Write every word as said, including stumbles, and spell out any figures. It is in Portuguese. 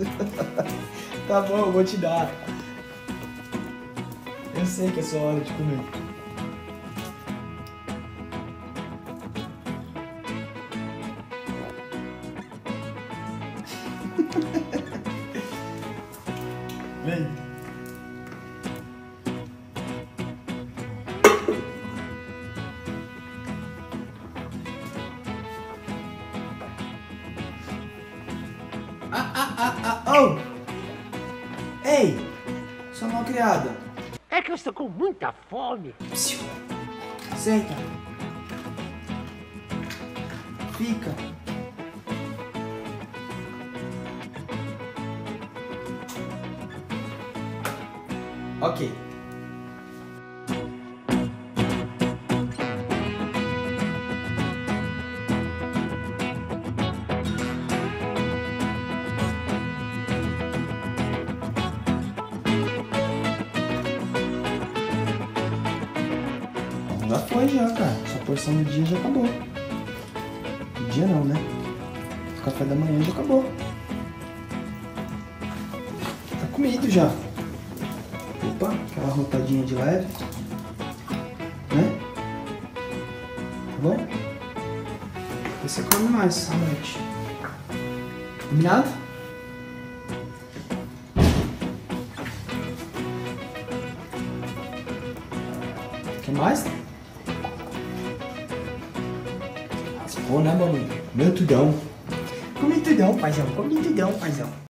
Tá bom, eu vou te dar. Eu sei que é sua hora de comer. Vem. Ah, ah, ah, ah, oh! Ei, sua malcriada. É que eu estou com muita fome. Psiu. Senta. Fica. Ok. Já foi já, cara. Sua porção do dia já acabou. Do dia não, né? O café da manhã já acabou. Tá comido já. Opa, aquela rotadinha de leve. Né? Tá bom? Depois você come mais à noite. Combinado? Quer mais? Pô, né, Boninho? Comeu tudão. Comi tudão, paizão. Comi tudão, paizão.